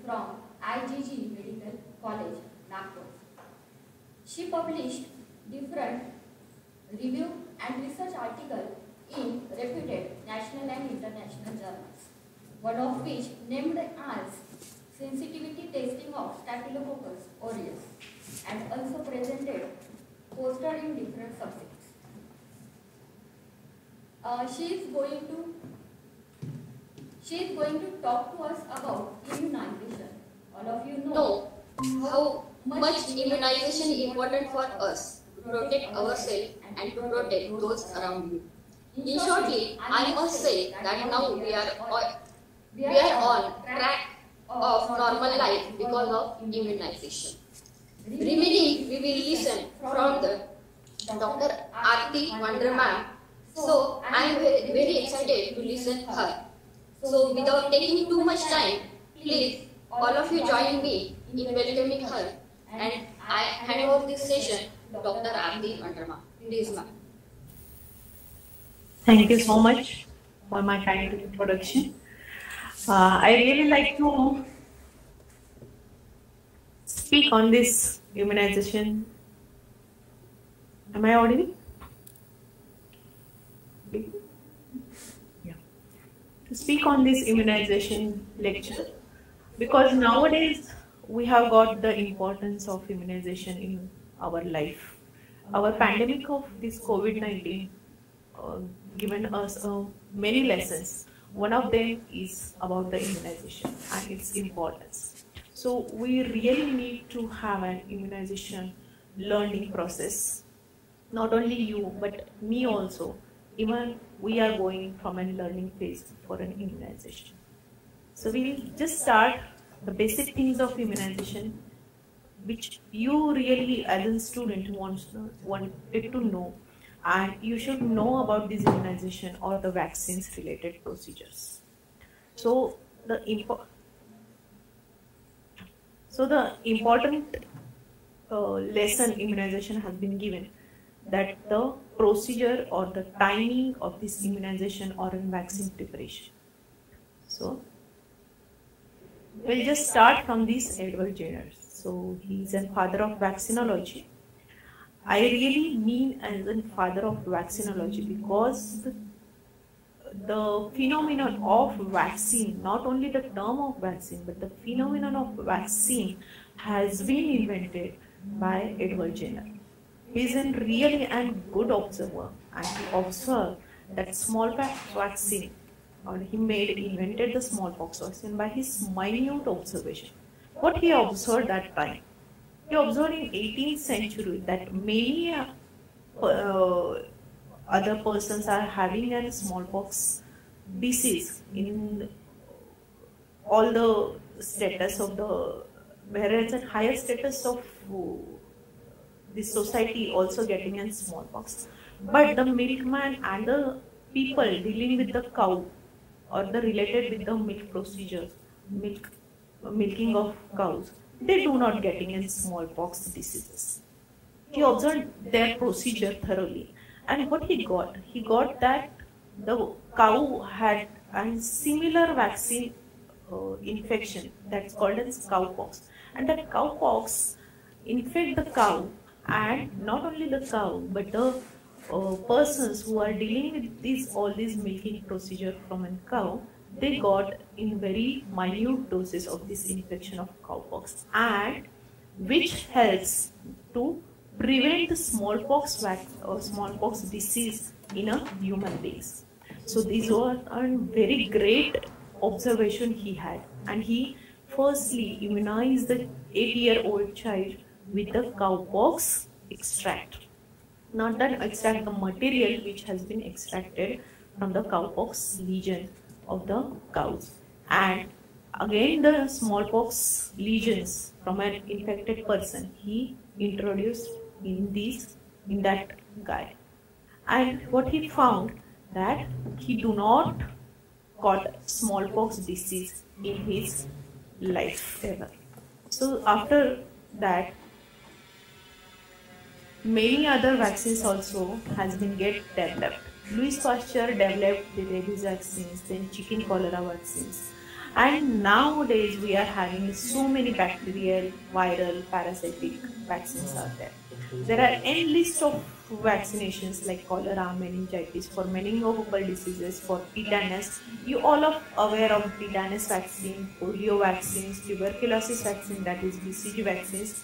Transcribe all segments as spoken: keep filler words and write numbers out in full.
from I G G Medical College, Nagpur. She published different review and research articles in reputed national and international journals, one of which named as sensitivity testing of Staphylococcus aureus, and also presented poster in different subjects. Uh, she is going to she is going to talk to us about immunization. All of you know how much immunization is important for us to protect ourselves and to protect those around you. In shortly, I must say that now we are on, we are on track of normal life because of immunization. Remaining, we will listen from the Doctor Aarti Wander ma'am. So I am very, very excited to listen her. So without taking too much time, please all of you join me in welcoming her, and I hand over this session to Doctor Aarti Wander ma'am. Please ma'am. Thank you so much for my kind introduction. Uh, I really like to speak on this immunization. Am I audible? Yeah. To speak on this immunization lecture, because nowadays we have got the importance of immunization in our life. Our pandemic of this COVID nineteen uh, given us uh, many lessons. One of them is about the immunization and its importance. So we really need to have an immunization learning process. Not only you, but me also. Even we are going from a learning phase for an immunization. So we will just start the basic things of immunization, which you really as a student wants to, wanted to know. And you should know about this immunization or the vaccines related procedures. So the impo so the important uh, lesson immunization has been given, that the procedure or the timing of this immunization or in vaccine preparation. So we'll just start from this Edward Jenner. So he is a father of vaccinology. I really mean as a father of vaccinology because the, the phenomenon of vaccine, not only the term of vaccine, but the phenomenon of vaccine has been invented by Edward Jenner. He is a really and good observer, and he observed that smallpox vaccine, or he made invented the smallpox vaccine by his minute observation. What he observed that time? He observed in eighteenth century that many uh, other persons are having a smallpox disease in all the status of the, whereas a higher status of uh, this society also getting a smallpox. But the milkman and the people dealing with the cow or the related with the milk procedures, milk, milking of cows, they do not getting in smallpox diseases. He observed their procedure thoroughly, and what he got? He got that the cow had a similar vaccine uh, infection that's called as cowpox, and that cowpox infect the cow, and not only the cow but the uh, persons who are dealing with these all these milking procedure from a cow, they got in very minute doses of this infection of cowpox, and which helps to prevent the smallpox or smallpox disease in a human beings. So these were a very great observation he had, and he firstly immunized the eight-year-old child with the cowpox extract. Not that extract, the material which has been extracted from the cowpox lesion of the cows, and again the smallpox lesions from an infected person he introduced in these in that guy, and what he found that he do not got smallpox disease in his life ever. So after that, many other vaccines also has been get developed. Louis Pasteur developed the rabies vaccines, then chicken cholera vaccines, And nowadays we are having so many bacterial, viral, parasitic vaccines out there. There are n list of vaccinations like cholera, meningitis, for meningococcal diseases, for tetanus. You all are aware of tetanus vaccine, polio vaccines, tuberculosis vaccine, that is B C G vaccines.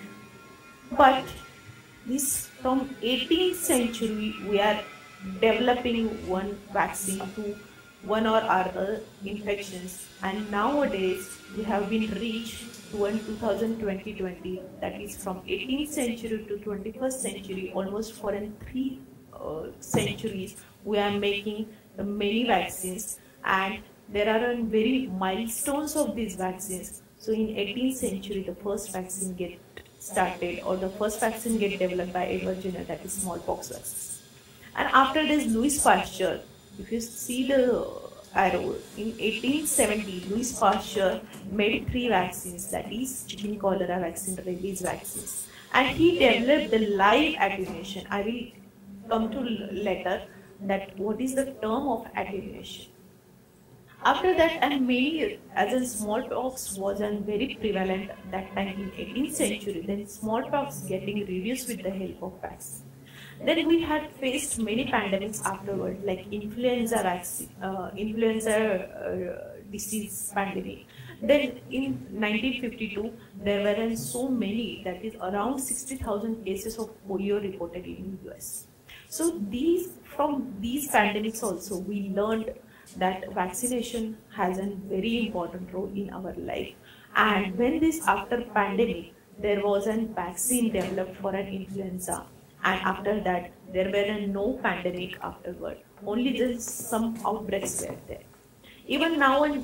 But this from eighteenth century we are developing one vaccine to one or other infections, and nowadays we have been reached to in twenty twenty, that is from eighteenth century to twenty-first century, almost for in three uh, centuries we are making the many vaccines, and there are very milestones of these vaccines. So in eighteenth century the first vaccine get started, or the first vaccine get developed by Edward Jenner, that is smallpox vaccine. And after this, Louis Pasteur, if you see the arrow, in eighteen seventy, Louis Pasteur made three vaccines, that is chicken cholera vaccine, rabies vaccines, and he developed the live attenuation. I will come to later that what is the term of attenuation. After that, and many, as in smallpox was very prevalent that time in eighteenth century, then smallpox getting reduced with the help of vaccine. Then we had faced many pandemics afterward, like influenza vaccine, uh, influenza uh, disease pandemic. Then in nineteen fifty-two, there were so many, that is around sixty thousand cases of polio reported in the U S. So these, from these pandemics also, we learned that vaccination has a very important role in our life. And when this, after pandemic, there was a vaccine developed for an influenza, and after that there were no pandemic afterward, only just some outbreaks were there. Even now, when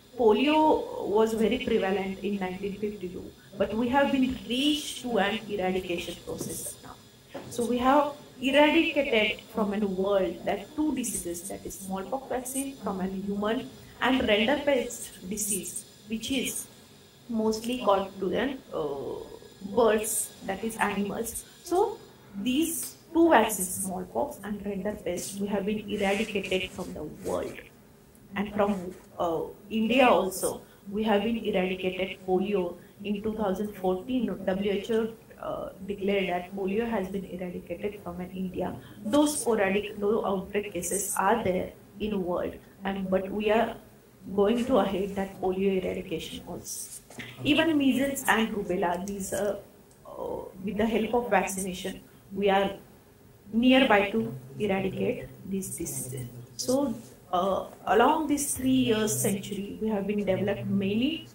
polio was very prevalent in nineteen fifty-two, but we have been reached to an eradication process now. So we have eradicated from a world that two diseases, that is smallpox vaccine from a human, and Rinderpest disease, which is mostly caused to the uh, birds, that is animals. So these two vaccines, smallpox and Rinderpest, we have been eradicated from the world. And from uh, India also, we have been eradicated polio. In two thousand fourteen, W H O uh, declared that polio has been eradicated from an India. Those sporadic, those outbreak cases are there in the world, and but we are going to ahead that polio eradication also. Even measles and rubella, these uh, uh, with the help of vaccination, we are nearby to eradicate these diseases. So uh, along this three years century, we have been developed many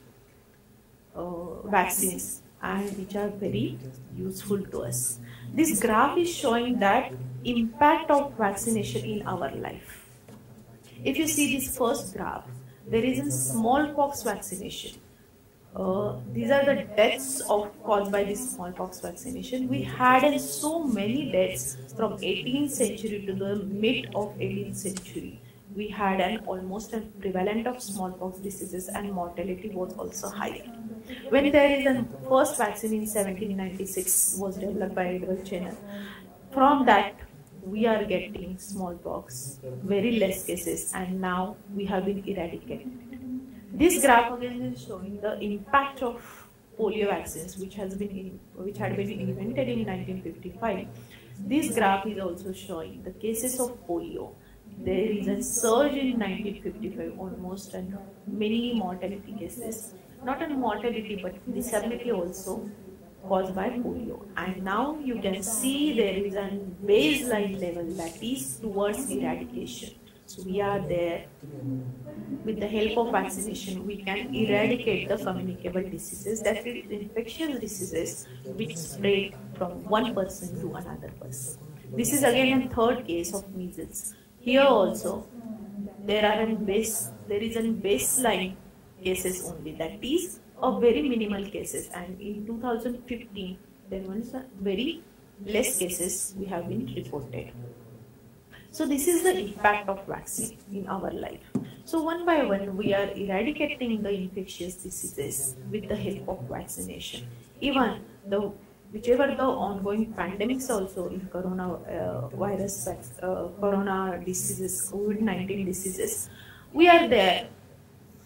uh, vaccines, and which are very useful to us. This graph is showing that impact of vaccination in our life. If you see this first graph, there is a smallpox vaccination. Uh, these are the deaths of caused by this smallpox vaccination. We had uh, so many deaths from eighteenth century to the mid of eighteenth century. We had an almost a prevalent of smallpox diseases, and mortality was also higher. When there is a first vaccine in seventeen ninety-six was developed by Edward Jenner, from that we are getting smallpox, very less cases, and now we have been eradicated. This graph again is showing the impact of polio vaccines, which has been in, which had been invented in nineteen fifty-five. This graph is also showing the cases of polio. There is a surge in nineteen fifty-five, almost, and many mortality cases. Not only mortality, but disability also caused by polio. And now you can see there is a baseline level that is towards eradication. So we are there. With the help of vaccination, we can eradicate the communicable diseases, that is infectious diseases which spread from one person to another person. This is again a third case of measles. Here also there are a base, there is a baseline cases only, that is a very minimal cases, and in two thousand fifteen there was a very less cases we have been reported. So this is the impact of vaccine in our life. So one by one we are eradicating the infectious diseases with the help of vaccination. Even the whichever the ongoing pandemics also in corona uh, virus, uh, corona diseases, COVID nineteen diseases, we are there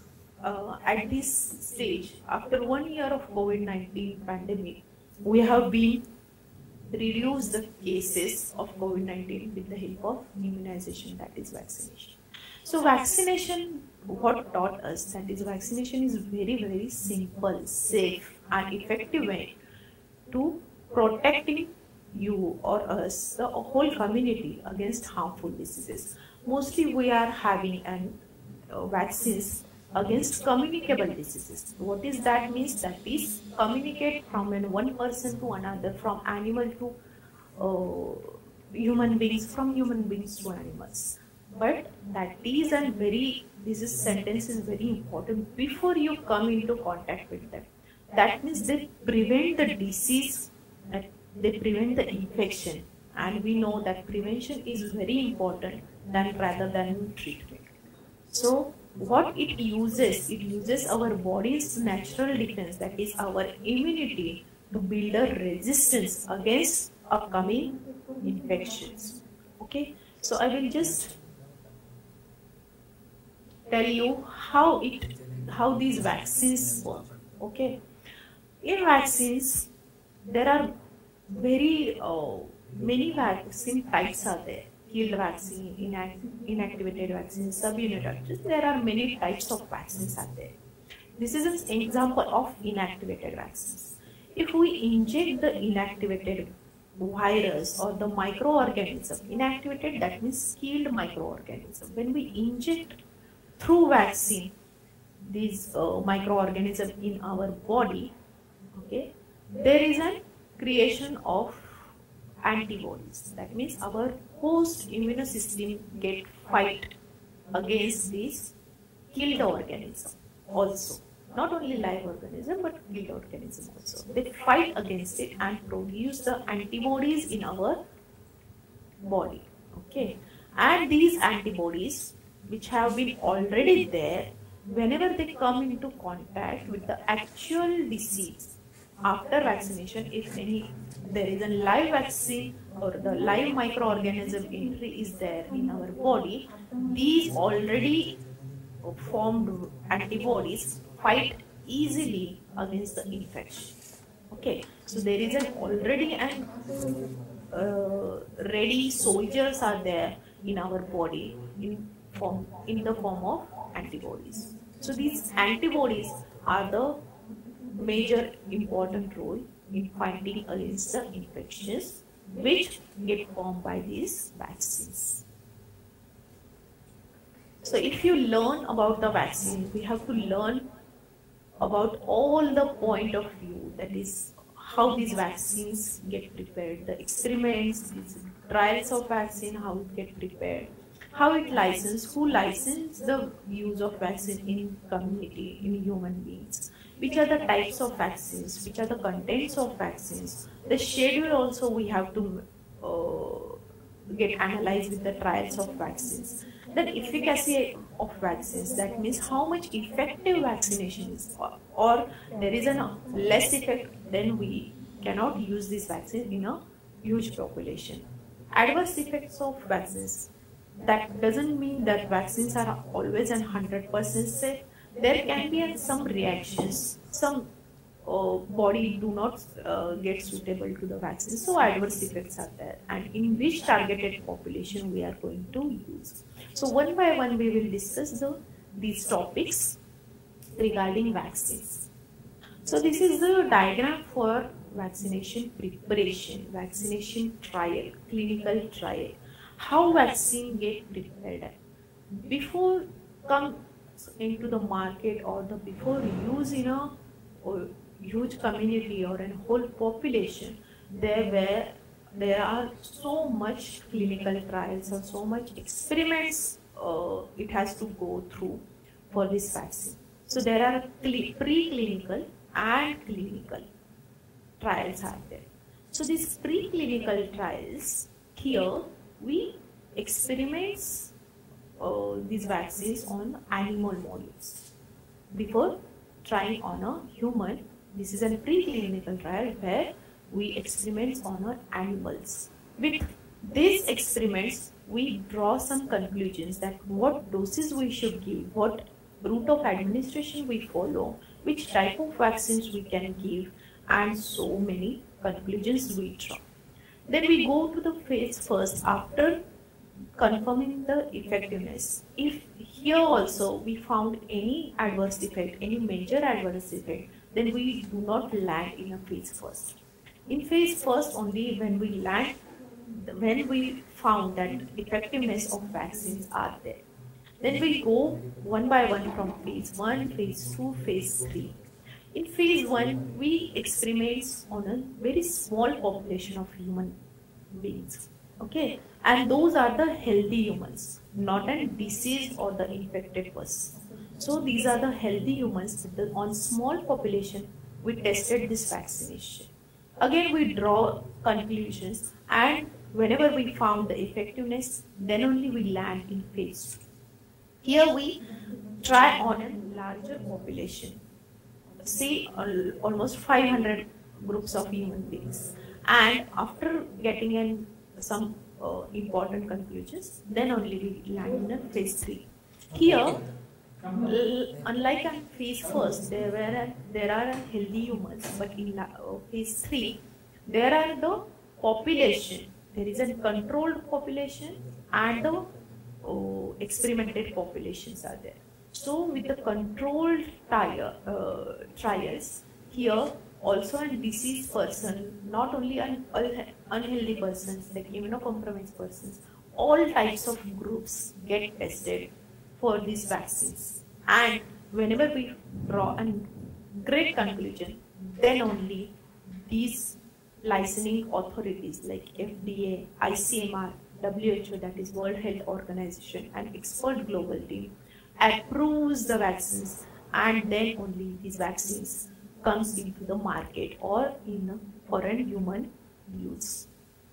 uh, at this stage, after one year of COVID nineteen pandemic, we have been reduced the cases of COVID nineteen with the help of immunization, that is vaccination. So vaccination, what taught us that is vaccination is very very simple, safe and effective way to protecting you or us, the whole community, against harmful diseases. Mostly we are having an uh, vaccines against communicable diseases. What is that means? That is communicate from an one person to another, from animal to uh, human beings, from human beings to animals. But that is a very, this is sentence is very important before you come into contact with them. That means they prevent the disease, that they prevent the infection, and we know that prevention is very important than rather than treatment. So what it uses, it uses our body's natural defense, that is our immunity, to build a resistance against upcoming infections. Okay, so I will just tell you how it, how these vaccines work. Okay, in vaccines there are very uh, many vaccine types are there. Killed vaccine, inact inactivated vaccine, subunit vaccines. There are many types of vaccines are there. This is an example of inactivated vaccines. If we inject the inactivated virus or the microorganism, inactivated that means killed microorganism. When we inject through vaccine these uh, microorganism in our body, okay, there is a creation of antibodies. That means our host immune system get fight against this killed organism also. Not only live organism but killed organism also. They fight against it and produce the antibodies in our body. Okay, and these antibodies which have been already there, whenever they come into contact with the actual disease after vaccination, if any there is a live vaccine or the live microorganism entry is there in our body, these already formed antibodies fight easily against the infection. Okay, so there is an already an uh, ready soldiers are there in our body in form in the form of antibodies. So these antibodies are the major important role in fighting against the infections which get formed by these vaccines. So if you learn about the vaccine, we have to learn about all the point of view, that is how these vaccines get prepared, the experiments, these trials of vaccine, how it get prepared, how it licensed, who licensed the use of vaccine in community, in human beings, which are the types of vaccines, which are the contents of vaccines. The schedule also we have to uh, get analyzed with the trials of vaccines. Then efficacy of vaccines, that means how much effective vaccination is, or, or there is a less effect, then we cannot use this vaccine in a huge population. Adverse effects of vaccines, that doesn't mean that vaccines are always one hundred percent safe. There can be some reactions, some uh, body do not uh, get suitable to the vaccine, so adverse effects are there, and in which targeted population we are going to use. So one by one we will discuss the these topics regarding vaccines. So this is the diagram for vaccination preparation, vaccination trial, clinical trial. How vaccine get prepared before come into the market or the before use in a or huge community or a whole population. There were there are so much clinical trials or so much experiments uh, it has to go through for this vaccine. So there are pre-clinical and clinical trials are there. So these pre-clinical trials, here we experiments uh, these vaccines on animal models before trying on a human. This is a pre-clinical trial where we experiment on our animals. With these experiments, we draw some conclusions that what doses we should give, what route of administration we follow, which type of vaccines we can give, and so many conclusions we draw. Then we go to the phase first after confirming the effectiveness. If here also we found any adverse effect, any major adverse effect, then we do not land in a phase first. In phase first only when we land, when we found that effectiveness of vaccines are there. Then we go one by one from phase one, phase two, phase three. In phase one, we experiment on a very small population of human beings. Okay, and those are the healthy humans, not a diseased or the infected person. So these are the healthy humans. With the, on small population, we tested this vaccination. Again, we draw conclusions, and whenever we found the effectiveness, then only we land in phase two. Here we try on a larger population, say almost five hundred groups of human beings, and after getting in some uh, important conclusions, then only we land in a phase three. Here, unlike in phase first, there were there are healthy humans, but in uh, phase three, there are the population. There is a controlled population and the uh, experimented populations are there. So with the controlled trial, uh, trials, here also a diseased person, not only an unhealthy persons like immunocompromised persons, all types of groups get tested for these vaccines. And whenever we draw a great conclusion, then only these licensing authorities like F D A, I C M R, W H O, that is World Health Organization, and expert global team approves the vaccines, and then only these vaccines comes into the market or in foreign human use.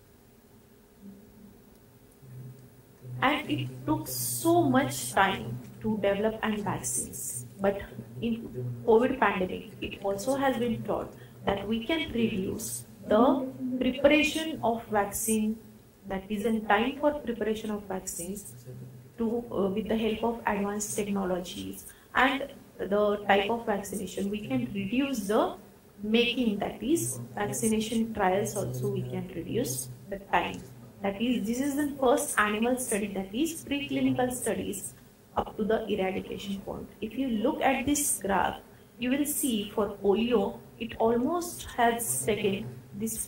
And it took so much time to develop and vaccines, but in COVID pandemic, it also has been taught that we can reduce the preparation of vaccine, that is in time for preparation of vaccines to uh, with the help of advanced technologies and the type of vaccination. We can reduce the making, that is vaccination trials also we can reduce the time. That is, this is the first animal study, that is preclinical studies up to the eradication point. If you look at this graph, you will see for polio, it almost has taken this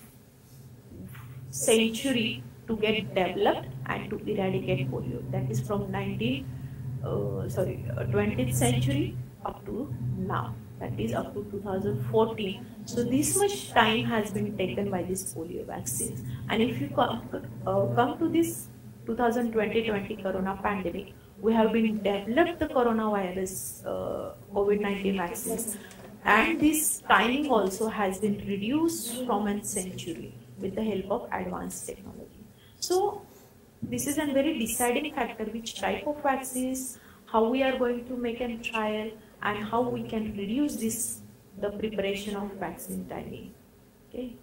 century to get developed and to eradicate polio. That is from nineteen, uh, sorry, twentieth century up to now. That is up to two thousand fourteen. So this much time has been taken by these polio vaccines. And if you come, uh, come to this twenty twenty corona pandemic, we have been developed the coronavirus uh, COVID nineteen vaccines, and this timing also has been reduced from a century with the help of advanced technology. So this is a very deciding factor which type of vaccines, how we are going to make a trial, and how we can reduce this the preparation of vaccine timing. Okay.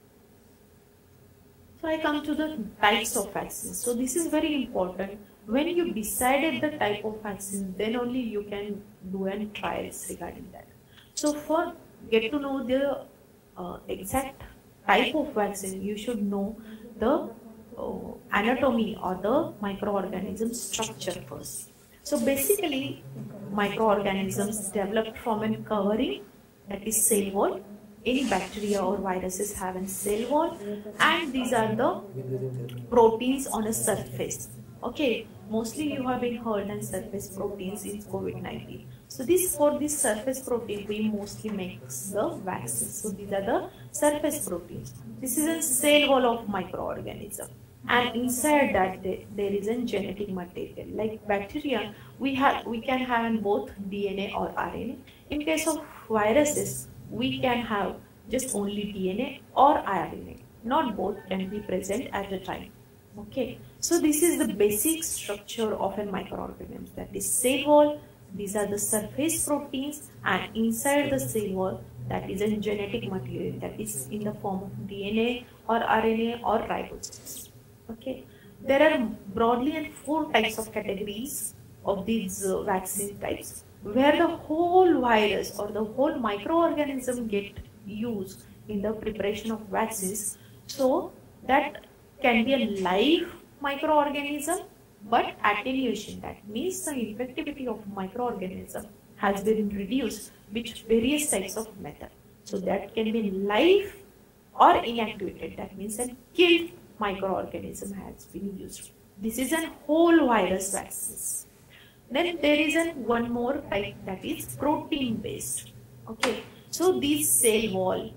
So I come to the types of vaccines. So this is very important. When you decided the type of vaccine, then only you can do any trials regarding that. So for get to know the uh, exact type of vaccine, you should know the uh, anatomy or the microorganism structure first. So basically, microorganisms developed from a covering, that is cell wall. Any bacteria or viruses have a cell wall, and these are the proteins on a surface. Okay, mostly you have been heard on surface proteins in COVID nineteen. So this for this surface protein we mostly make the vaccines. So these are the surface proteins. This is a cell wall of microorganism, and inside that there, there is a genetic material. Like bacteria, we have we can have both D N A or R N A. In case of viruses, we can have just only D N A or R N A. Not both can be present at a time. Okay, so this is the basic structure of a microorganism, that is cell wall. These are the surface proteins, and inside the cell wall, that is a genetic material, that is in the form of D N A or R N A or ribosomes. Okay, there are broadly four types of categories of these uh, vaccine types. where the whole virus or the whole microorganism get used in the preparation of vaccines. So that can be a live microorganism, but attenuation, that means the infectivity of microorganism has been reduced with various types of method. So that can be live or inactivated, that means a killed microorganism has been used. This is a whole virus vaccines. Then there is a one more type, that is protein based. Okay, so this cell wall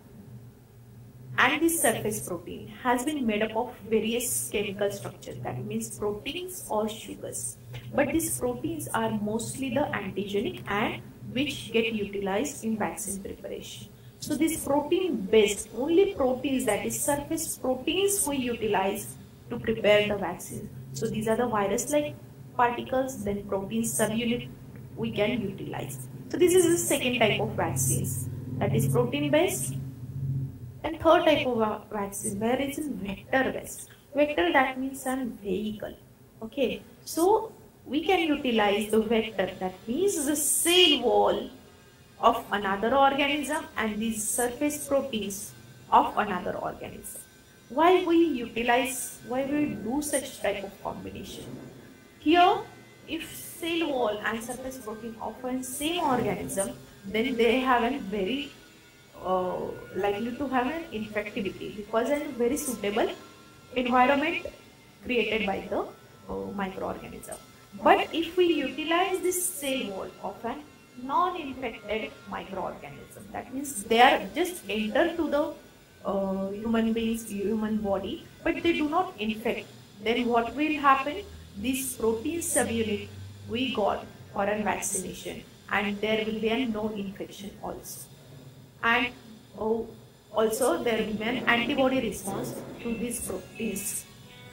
and this surface protein has been made up of various chemical structures, that means proteins or sugars. But these proteins are mostly the antigenic and which get utilized in vaccine preparation. So this protein based, only proteins, that is surface proteins, we utilize to prepare the vaccine. So these are the virus like particles, then protein subunit we can utilize. So this is the second type of vaccines, that is protein based. And third type of vaccine, where is in vector based. Vector, that means a vehicle. Okay, so we can utilize the vector, that means the cell wall of another organism and these surface proteins of another organism. Why we utilize, why we do such type of combination? Here, if cell wall and surface protein of a same organism, then they have a very uh, likely to have an infectivity, because a very suitable environment created by the uh, microorganism. But if we utilize this cell wall of a non-infected microorganism, that means they are just enter to the uh, human beings, human body, but they do not infect, then what will happen? This protein subunit we got for a vaccination, and there will be a no infection also. And oh, also there will be an antibody response to these proteins.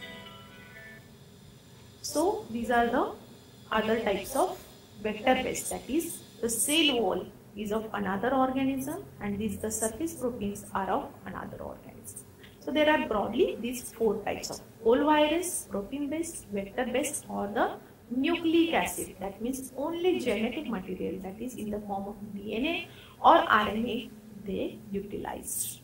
So these are the other types of vector based, that is the cell wall is of another organism and these the surface proteins are of another organism. So there are broadly these four types of whole virus, protein based, vector based, or the nucleic acid, that means only genetic material, that is in the form of D N A or R N A they utilized.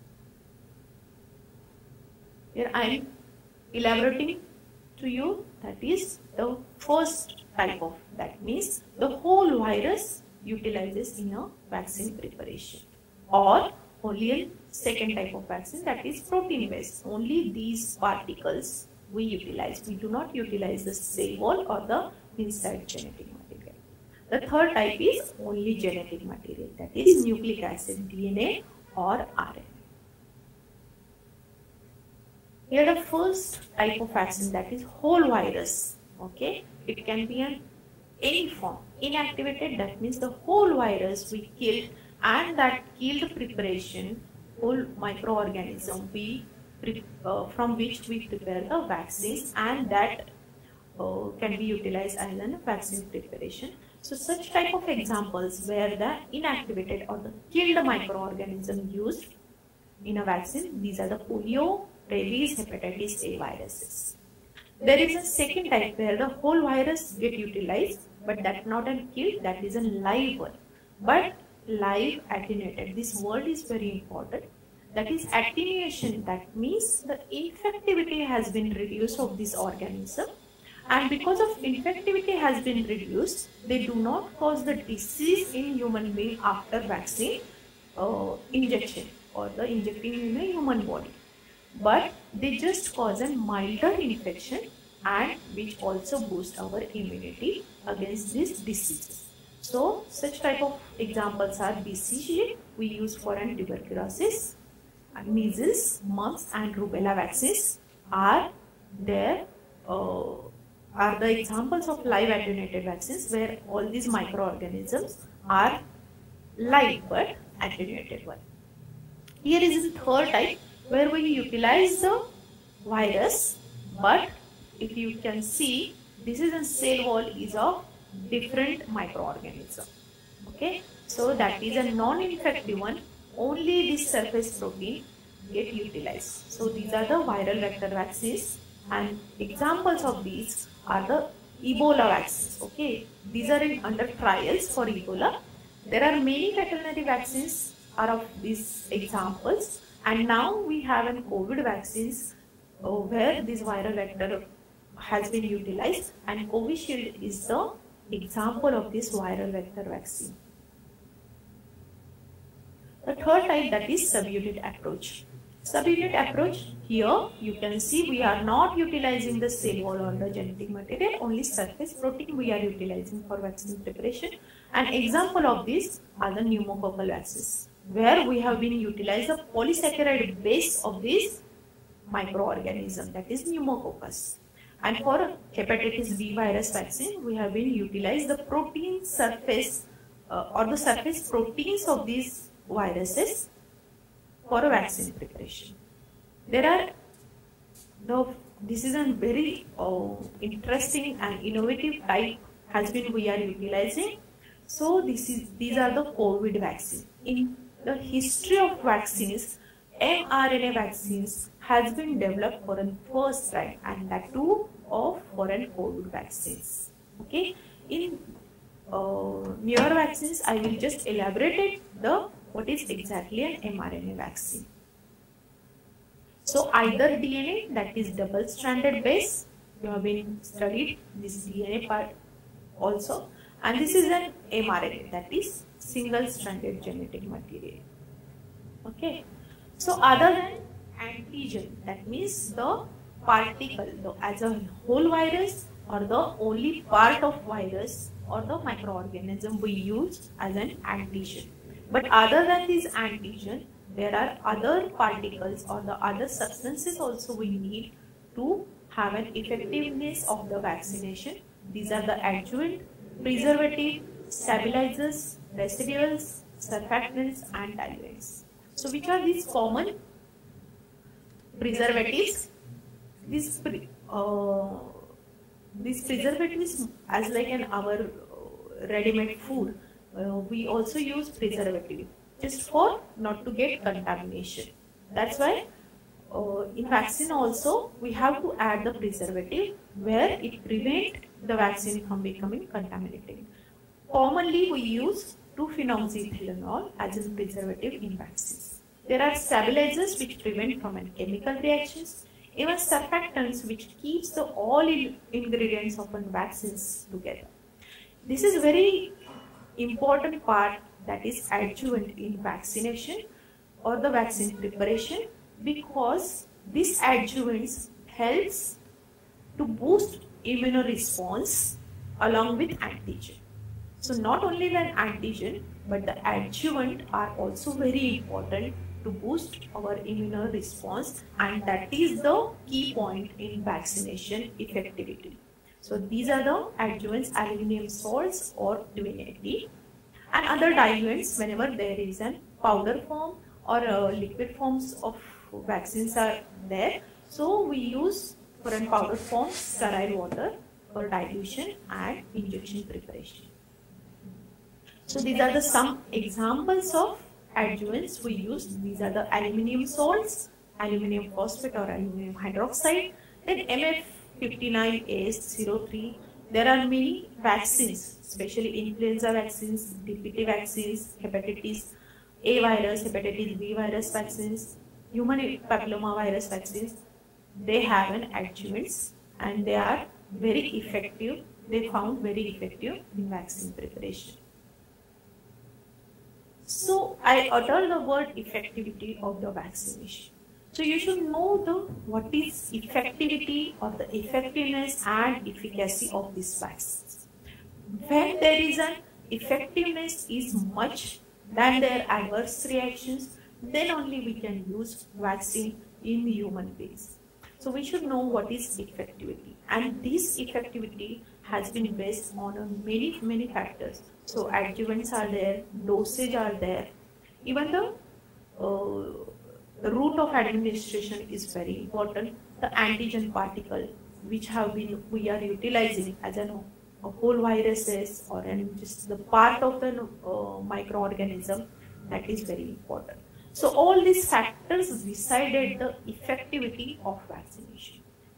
Here I am elaborating to you, that is the first type of, that means the whole virus utilizes in a vaccine preparation, or only a second type of vaccine, that is protein based, only these particles we utilize, we do not utilize the cell wall or the inside genetic material. The third type is only genetic material, that is nucleic acid, D N A or R N A. Here the first type of vaccine, that is whole virus. Okay, it can be an any form, inactivated, that means the whole virus we killed, and that killed preparation, whole microorganism we uh, from which we prepare the vaccines, and that uh, can be utilized as a vaccine preparation. So such type of examples where the inactivated or the killed microorganism used in a vaccine, these are the polio, rabies, hepatitis A viruses. There is a second type where the whole virus get utilized, but that not a killed, that is a live one, but live attenuated. This word is very important. That is attenuation, that means the infectivity has been reduced of this organism, and because of infectivity has been reduced, they do not cause the disease in human being after vaccine uh, injection or the injecting in a human body, but they just cause a milder infection, and which also boost our immunity against these diseases. So such type of examples are B C G we use for an tuberculosis, and measles, mumps and rubella vaccines are there uh, are the examples of live attenuated vaccines where all these microorganisms are live but attenuated one. Here is the third type where we utilize the virus, but if you can see, this is a cell wall is of different microorganism. Okay, so that is a non-infective one, only this surface protein get utilized. So these are the viral vector vaccines, and examples of these are the Ebola vaccines. Okay, these are in under trials for Ebola. There are many veterinary vaccines are of these examples, and now we have an COVID vaccines uh, where this viral vector has been utilized, and Covishield is the example of this viral vector vaccine. The third type, that is subunit approach. Subunit approach, here you can see we are not utilizing the cell wall or the genetic material, only surface protein we are utilizing for vaccine preparation. An example of this are the pneumococcal vaccines, where we have been utilized the polysaccharide base of this microorganism, that is pneumococcus. And for hepatitis B virus vaccine, we have been utilized the protein surface uh, or the surface proteins of these viruses for a vaccine preparation. There are the this is a very uh, interesting and innovative type has been we are utilizing. So this is these are the COVID vaccine. In the history of vaccines, mRNA vaccines has been developed for the first time, and that too of foreign COVID vaccines. Okay, in uh, newer vaccines, I will just elaborate the what is exactly an mRNA vaccine. So either D N A, that is double-stranded base, you have been studied this D N A part also, and this is an mRNA, that is single-stranded genetic material. Okay, so other than antigen, that means the particle, the, as a whole virus or the only part of virus or the microorganism we use as an antigen. But other than this antigen, there are other particles or the other substances also we need to have an effectiveness of the vaccination. These are the adjuvant, preservative, stabilizers, residuals, surfactants and diluents. So which are these common preservatives? These pre, uh, these preservatives, as like in our ready-made food, uh, we also use preservative just for not to get contamination. That's why uh, in vaccine also we have to add the preservative where it prevents the vaccine from becoming contaminated. Commonly we use two phenoxyethanol as a preservative in vaccines. There are stabilizers which prevent from chemical reactions, even surfactants which keeps the all ingredients of vaccines together. This is very important part, that is adjuvant in vaccination or the vaccine preparation, because this adjuvants helps to boost immune response along with antigen. So not only the antigen but the adjuvant are also very important to boost our immune response, and that is the key point in vaccination effectivity. So these are the adjuvants, aluminum salts or divinity, and other diluents whenever there is a powder form or uh, liquid forms of vaccines are there. So we use for a powder form sterile water for dilution and injection preparation. So these are the some examples of adjuvants we use. These are the aluminum salts, aluminum phosphate or aluminum hydroxide, then M F fifty-nine A S zero three. There are many vaccines, especially influenza vaccines, D P T vaccines, hepatitis A virus, hepatitis B virus vaccines, human papilloma virus vaccines. They have an adjuvants and they are very effective. They found very effective in vaccine preparation. So I utter the word effectivity of the vaccination. So you should know the what is effectivity or the effectiveness and efficacy of these vaccines. When there is an effectiveness is much than their adverse reactions, then only we can use vaccine in human beings. So we should know what is effectivity, and this effectivity has been based on many many factors. So adjuvants are there, dosage are there, even the uh, the route of administration is very important. The antigen particle which have been we are utilizing as an a whole viruses or an just the part of the uh, microorganism, that is very important. So all these factors decided the effectivity of vaccination.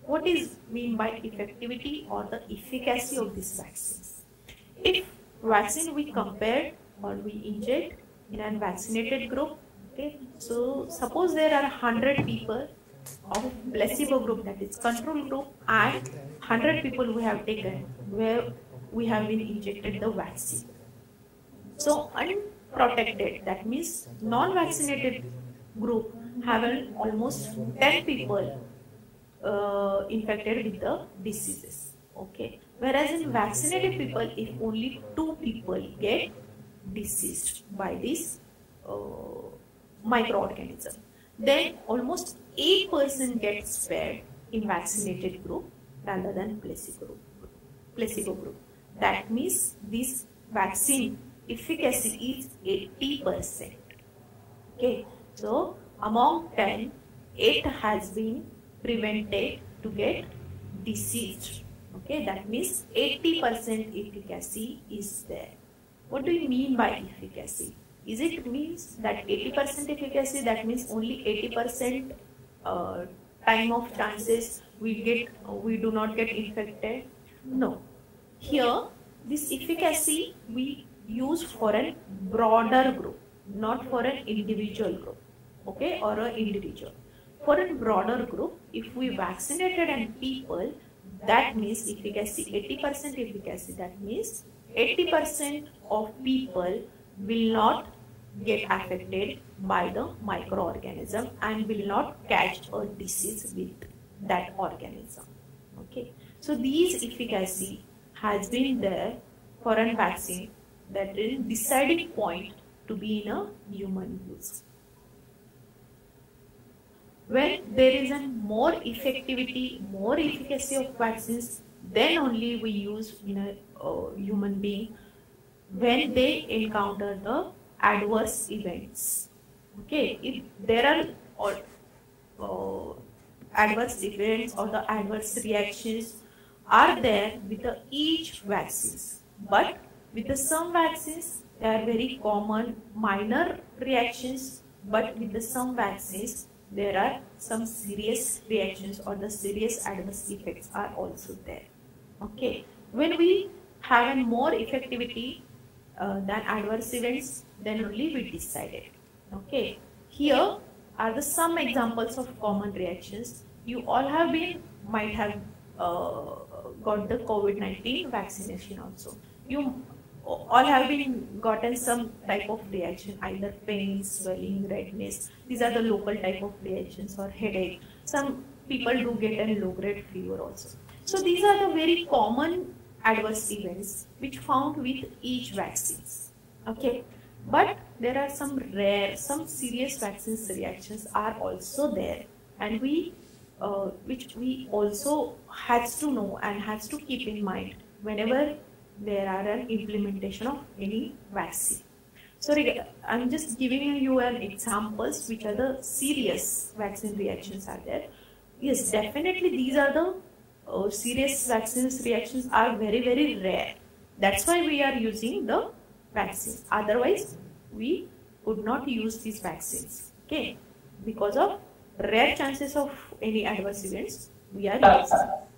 what is mean by effectivity or the efficacy of these vaccines? If vaccine we compare or we inject in a vaccinated group, okay, so suppose there are one hundred people of placebo group, that is control group, and one hundred people we have taken where we have been injected the vaccine. So unprotected, that means non-vaccinated group have an almost ten people uh, infected with the diseases. Okay, whereas in vaccinated people, if only two people get diseased by this uh, microorganism, then almost eight percent gets spared in vaccinated group rather than placebo group. Placebo group. That means this vaccine efficacy is eighty percent. Okay, so among ten, eight has been prevented to get diseased. Okay, that means eighty percent efficacy is there. What do you mean by efficacy? Is it means that eighty percent efficacy, that means only eighty percent uh, time of chances we get, we do not get infected? No. Here, this efficacy we use for a broader group, not for an individual group, okay, or an individual. For a broader group, if we vaccinated and people, that means efficacy, eighty percent efficacy, that means eighty percent of people will not get affected by the microorganism and will not catch a disease with that organism. Okay, so these efficacy has been there for a vaccine, that is deciding point to be in a human use. When there is a more effectivity, more efficacy of vaccines, then only we use in a uh, human being when they encounter the adverse events. Okay, if there are all, uh, adverse events or the adverse reactions are there with the each vaccines, but with the some vaccines they are very common minor reactions, but with the some vaccines there are some serious reactions or the serious adverse effects are also there. Okay, when we have a more effectivity uh, than adverse events, then only we decided. Okay, here are the some examples of common reactions. You all have been might have uh, got the COVID nineteen vaccination also. You all have been gotten some type of reaction, either pain, swelling, redness. These are the local type of reactions, or headache. Some people do get a low grade fever also. So these are the very common adverse events which found with each vaccines. Okay, but there are some rare, some serious vaccines reactions are also there, and we uh, which we also has to know and has to keep in mind whenever there are an implementation of any vaccine. So I'm just giving you an examples which are the serious vaccine reactions are there. Yes, definitely these are the uh, serious vaccines reactions are very very rare. That's why we are using the vaccines. Otherwise, we would not use these vaccines. Okay, because of rare chances of any adverse events, we are using.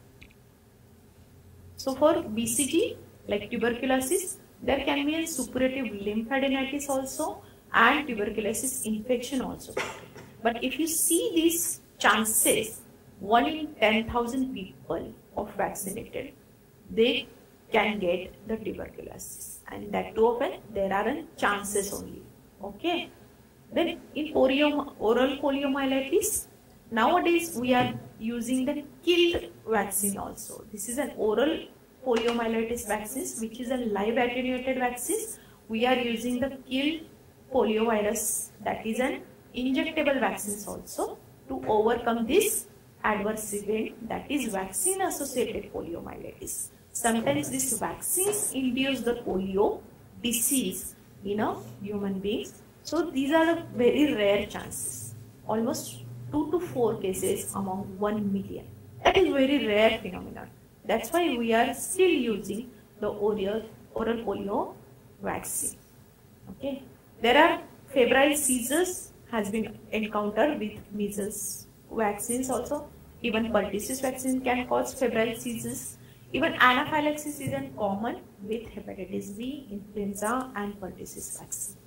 So for B C G, like tuberculosis, there can be a suppurative lymphadenitis also and tuberculosis infection also. But if you see these chances, one in ten thousand people of vaccinated, they can get the tuberculosis, and that too often there are chances only. Okay. Then in polio, oral poliomyelitis, nowadays we are using the killed vaccine also. This is an oral poliomyelitis vaccines, which is a live attenuated vaccines. We are using the killed poliovirus, that is an injectable vaccines also, to overcome this adverse event, that is vaccine associated poliomyelitis. Sometimes these vaccines induce the polio disease in a human beings. So these are the very rare chances, almost two to four cases among one million. That is very rare phenomenon. That's why we are still using the oral, oral polio vaccine. Okay. There are febrile seizures has been encountered with measles vaccines also. Even pertussis vaccine can cause febrile seizures. Even anaphylaxis is common with hepatitis B, influenza, and pertussis vaccine.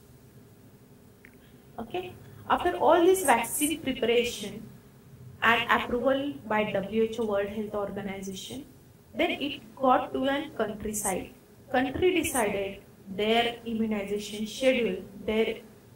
Okay. After all this vaccine preparation and approval by W H O World Health Organization, then it got to a countryside. Country decided their immunization schedule, their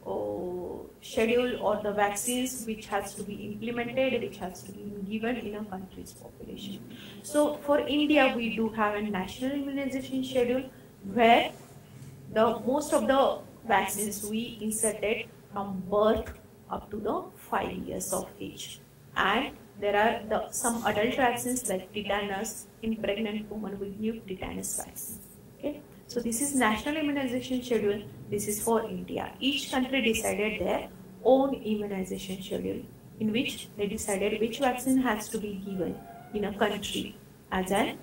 oh, schedule or the vaccines which has to be implemented, which has to be given in a country's population. So for India, we do have a national immunization schedule where the most of the vaccines we inserted from birth up to the five years of age. And there are the, some adult vaccines like tetanus in pregnant women will give tetanus vaccine. Okay. So this is national immunization schedule. This is for India. Each country decided their own immunization schedule in which they decided which vaccine has to be given in a country as a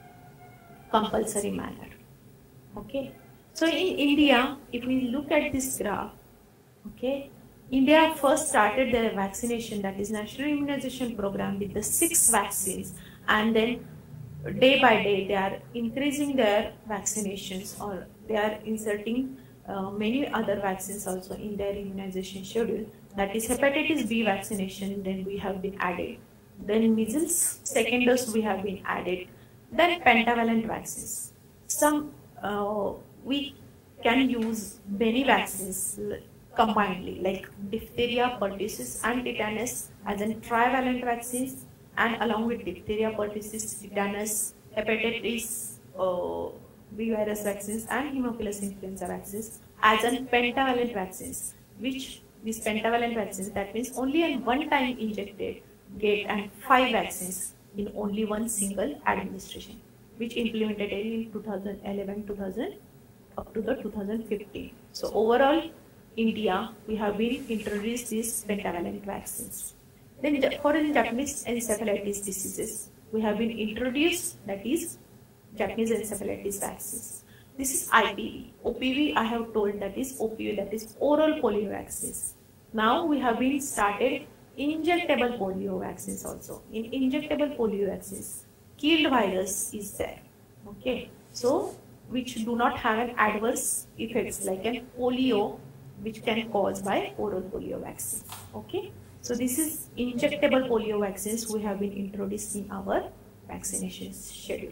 compulsory manner. Okay. So in India, if we look at this graph, okay, India first started their vaccination, that is national immunization program, with the six vaccines, and then day by day they are increasing their vaccinations, or they are inserting uh, many other vaccines also in their immunization schedule. That is hepatitis B vaccination, then we have been added. Then measles second dose we have been added. Then pentavalent vaccines. Some uh, we can use many vaccines combinedly, like diphtheria, pertussis, and tetanus as in trivalent vaccines, and along with diphtheria, pertussis, tetanus, hepatitis uh, B virus vaccines, and Haemophilus influenza vaccines as in pentavalent vaccines. Which these pentavalent vaccines, that means only in one time injected, get and five vaccines in only one single administration, which implemented in two thousand eleven, two thousand up to the two thousand fifteen. So overall, India, we have been introduced these pentavalent vaccines. Then for the Japanese encephalitis diseases, we have been introduced, that is Japanese encephalitis vaccines. This is I P V. O P V I have told, that is O P V, that is oral polio vaccines. Now we have been started injectable polio vaccines also. In injectable polio vaccines, killed virus is there. Okay, so which do not have an adverse effects like an polio, which can cause by oral polio vaccine. Okay, so this is injectable polio vaccines we have been introduced in our vaccination schedule.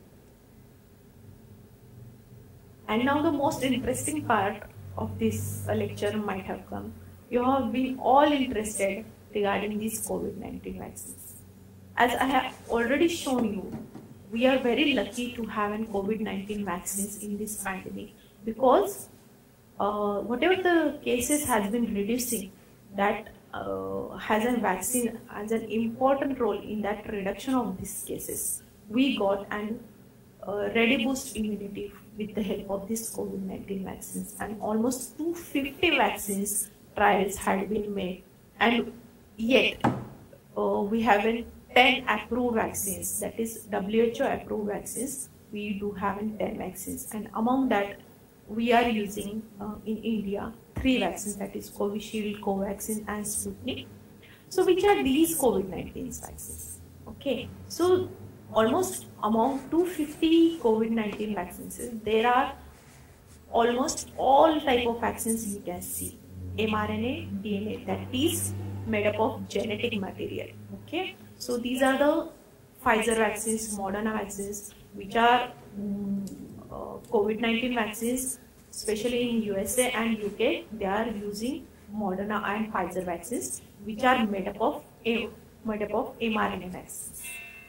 And now the most interesting part of this lecture might have come. You have been all interested regarding these COVID nineteen vaccines. As I have already shown you, we are very lucky to have an COVID nineteen vaccines in this pandemic, because Uh, whatever the cases has been reducing, that uh, has a vaccine as an important role in that reduction of these cases. We got an uh, ready boost immunity with the help of these COVID nineteen vaccines, and almost two hundred fifty vaccines trials had been made, and yet uh, we have ten approved vaccines, that is W H O approved vaccines. We do have ten vaccines, and among that we are using uh, in India three vaccines, that is Covishield, Covaxin, and Sputnik. So which are these COVID nineteen vaccines? Okay, so almost among two hundred fifty COVID nineteen vaccines, there are almost all type of vaccines you can see. mRNA, D N A, that is made up of genetic material. Okay, so these are the Pfizer vaccines, Moderna vaccines, which are um, Uh, COVID nineteen vaccines, especially in U S A and U K, they are using Moderna and Pfizer vaccines, which are made up of made up of mRNA vaccines.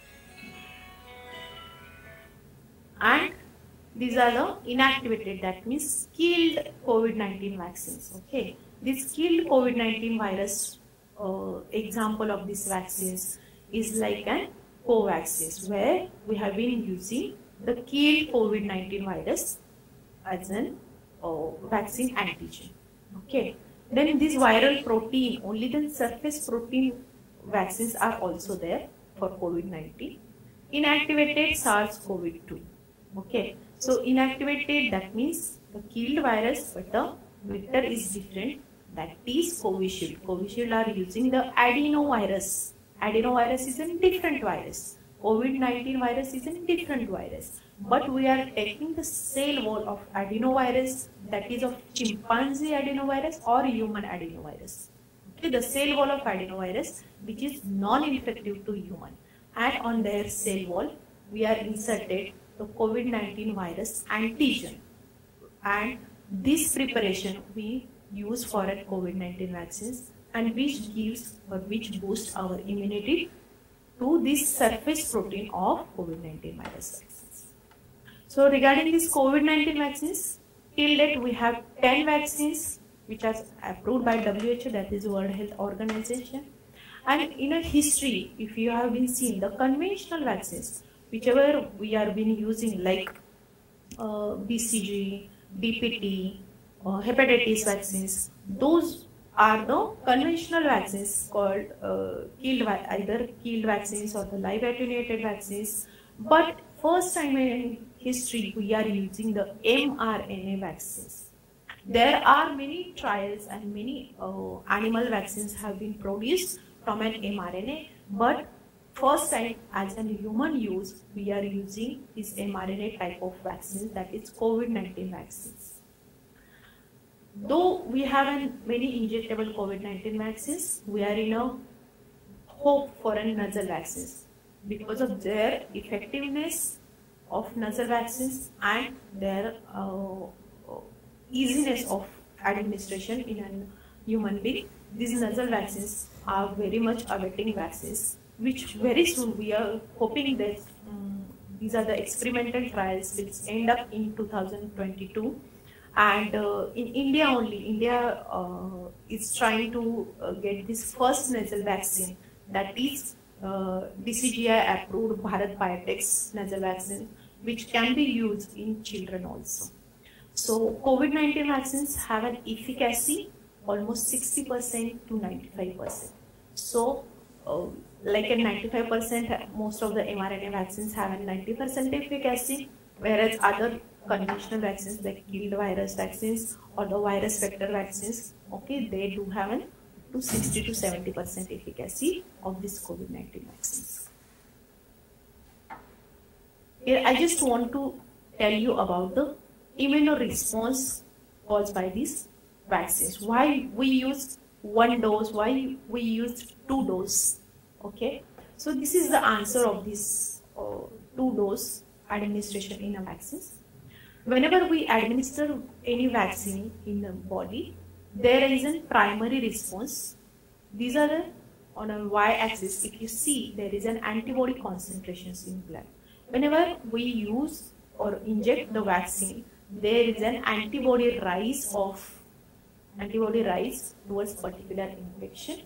And these are the inactivated, that means killed COVID nineteen vaccines. Okay, this killed COVID nineteen virus uh, example of these vaccines is like an Covaxin, where we have been using the killed COVID nineteen virus as an uh, vaccine antigen. Okay, then this viral protein, only the surface protein vaccines are also there for COVID nineteen. Inactivated SARS CoV two. Okay, so inactivated, that means the killed virus, but the vector is different, that is Covishield. Covishield are using the adenovirus, Adenovirus is a different virus. COVID nineteen virus is a different virus. But we are taking the cell wall of adenovirus, that is of chimpanzee adenovirus or human adenovirus. Okay, the cell wall of adenovirus which is non-infective to human, and on their cell wall we are inserted the COVID nineteen virus antigen, and this preparation we use for a COVID nineteen vaccines, and which gives or which boosts our immunity to this surface protein of COVID nineteen virus vaccines. So regarding this COVID nineteen vaccines, till date we have ten vaccines which are approved by W H O, that is World Health Organization. And in a history, if you have been seen, the conventional vaccines, whichever we are been using, like uh, B C G, D P T, uh, hepatitis vaccines, those are the conventional vaccines called uh, killed, either killed vaccines or the live attenuated vaccines. But first time in history, we are using the mRNA vaccines. There are many trials and many uh, animal vaccines have been produced from an mRNA, but first time as a human use, we are using this mRNA type of vaccines, that is COVID nineteen vaccines. Though we have an many injectable COVID nineteen vaccines, we are in a hope for a nasal vaccines because of their effectiveness of nasal vaccines and their uh, easiness of administration in a human being. These nasal vaccines are very much awaiting vaccines, which very soon we are hoping that um, these are the experimental trials which end up in two thousand twenty-two. And uh, in India only, India uh, is trying to uh, get this first nasal vaccine, that is uh, D C G I approved Bharat Biotech's nasal vaccine, which can be used in children also. So COVID nineteen vaccines have an efficacy almost sixty percent to ninety-five percent. So uh, like a ninety-five percent, most of the mRNA vaccines have a ninety percent efficacy, whereas other conventional vaccines like killed virus vaccines or the virus vector vaccines, okay, they do have an to sixty to seventy percent efficacy of this COVID nineteen vaccines. Here I just want to tell you about the immunoresponse caused by these vaccines. Why we use one dose, why we use two dose, okay. So this is the answer of this uh, two dose administration in a vaccines. Whenever we administer any vaccine in the body, there is a primary response. These are the, on a y-axis, if you see, there is an antibody concentrations in blood. Whenever we use or inject the vaccine, there is an antibody rise of antibody rise towards particular infection,